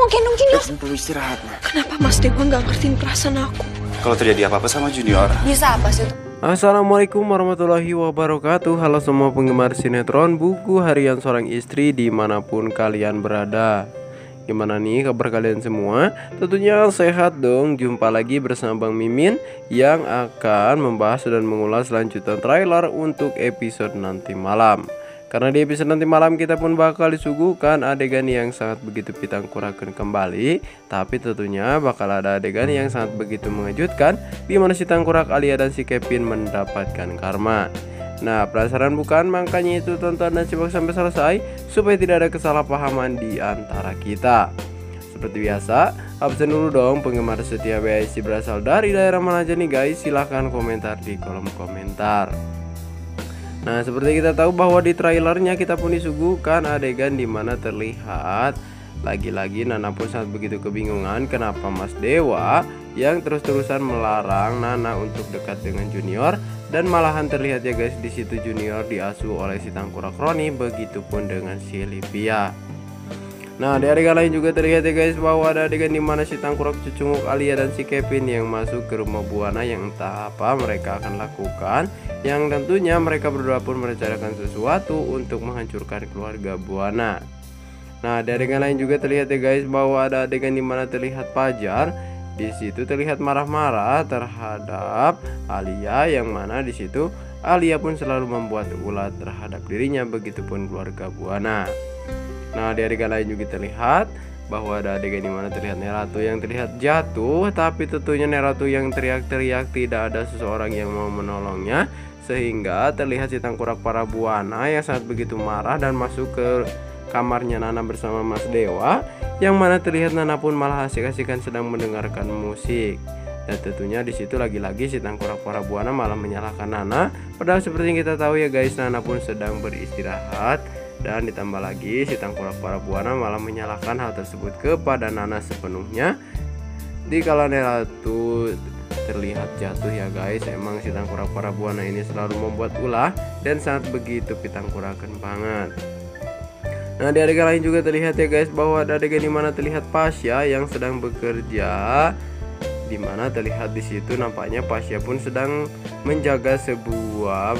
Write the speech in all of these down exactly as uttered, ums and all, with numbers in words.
mau gendong Junior. Catherine perlu istirahat, Ma. Kenapa Mas Dewa nggak ngertiin perasaan aku? Kalau terjadi apa-apa sama Junior. Bisa apa sih? Assalamualaikum warahmatullahi wabarakatuh. Halo semua penggemar sinetron Buku Harian Seorang Istri dimanapun kalian berada. Gimana nih kabar kalian semua? Tentunya sehat dong. Jumpa lagi bersama Bang Mimin yang akan membahas dan mengulas lanjutan trailer untuk episode nanti malam. Karena di episode nanti malam kita pun bakal disuguhkan adegan yang sangat begitu pitangkurakeun kembali. Tapi tentunya bakal ada adegan yang sangat begitu mengejutkan, di mana si Tangkurak, Alia dan si Kevin mendapatkan karma. Nah, penasaran bukan? Makanya itu tonton dan simak sampai selesai supaya tidak ada kesalahpahaman di antara kita. Seperti biasa, absen dulu dong penggemar setia B I C berasal dari daerah mana aja nih guys? Silahkan komentar di kolom komentar. Nah, seperti kita tahu bahwa di trailernya kita pun disuguhkan adegan dimana terlihat lagi-lagi Nana pun sangat begitu kebingungan kenapa Mas Dewa yang terus-terusan melarang Nana untuk dekat dengan Junior. Dan malahan terlihat ya guys, di situ Junior diasuh oleh si Tangkurak Roni, begitupun dengan si Livia. Nah, di adegan lain juga terlihat ya guys bahwa ada adegan dimana si Tangkurak cucunguk Alia dan si Kevin yang masuk ke rumah Buana, yang entah apa mereka akan lakukan, yang tentunya mereka berdua pun merencanakan sesuatu untuk menghancurkan keluarga Buana. Nah, di adegan lain juga terlihat ya guys bahwa ada adegan dimana terlihat Fajar di situ terlihat marah-marah terhadap Alia, yang mana di situ Alia pun selalu membuat ulah terhadap dirinya, begitupun keluarga Buana. Nah, di adegan lain juga terlihat bahwa ada adegan dimana terlihat Neratu yang terlihat jatuh, tapi tentunya Neratu yang teriak-teriak tidak ada seseorang yang mau menolongnya, sehingga terlihat si Tangkurak para Buana yang sangat begitu marah dan masuk ke kamarnya Nana bersama Mas Dewa, yang mana terlihat Nana pun malah asik-asikan sedang mendengarkan musik. Dan tentunya di situ lagi-lagi si Tangkurak para Buana malah menyalahkan Nana, padahal seperti yang kita tahu ya guys, Nana pun sedang beristirahat. Dan ditambah lagi si Tangkurak para Buana malah menyalahkan hal tersebut kepada Nana sepenuhnya. Di kala Neratu terlihat jatuh ya guys, emang si Tangkurak para Buana ini selalu membuat ulah dan sangat begitu pitangkurakeun banget. Nah, di adegan lain juga terlihat ya guys bahwa ada adegan dimana terlihat Pasha yang sedang bekerja, dimana terlihat di situ nampaknya Pasha pun sedang menjaga sebuah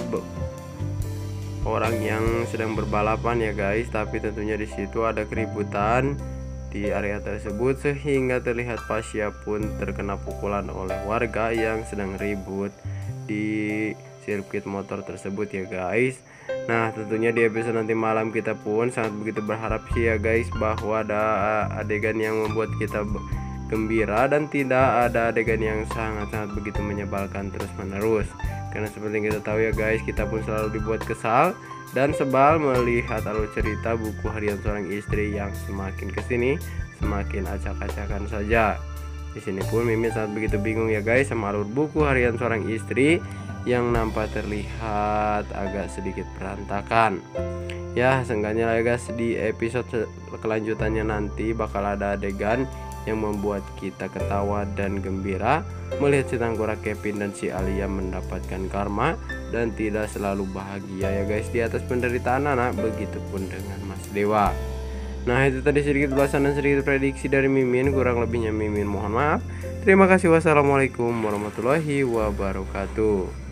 orang yang sedang berbalapan ya guys. Tapi tentunya di situ ada keributan di area tersebut, sehingga terlihat Pasha pun terkena pukulan oleh warga yang sedang ribut di sirkuit motor tersebut ya guys. Nah, tentunya di episode nanti malam kita pun sangat begitu berharap sih ya guys bahwa ada adegan yang membuat kita gembira dan tidak ada adegan yang sangat-sangat begitu menyebalkan terus menerus. Karena seperti yang kita tahu ya guys, kita pun selalu dibuat kesal dan sebal melihat alur cerita Buku Harian Seorang Istri yang semakin kesini semakin acak-acakan saja. Di sini pun Mimin sangat begitu bingung ya guys sama alur Buku Harian Seorang Istri yang nampak terlihat agak sedikit berantakan. Ya, seenggaknya lah ya guys, di episode kelanjutannya nanti bakal ada adegan yang membuat kita ketawa dan gembira melihat si Tangkurak, Kevin dan si Alia mendapatkan karma dan tidak selalu bahagia ya guys di atas penderitaan anak, begitupun dengan Mas Dewa. Nah, itu tadi sedikit ulasan dan sedikit prediksi dari Mimin, kurang lebihnya Mimin mohon maaf. Terima kasih. Wassalamualaikum warahmatullahi wabarakatuh.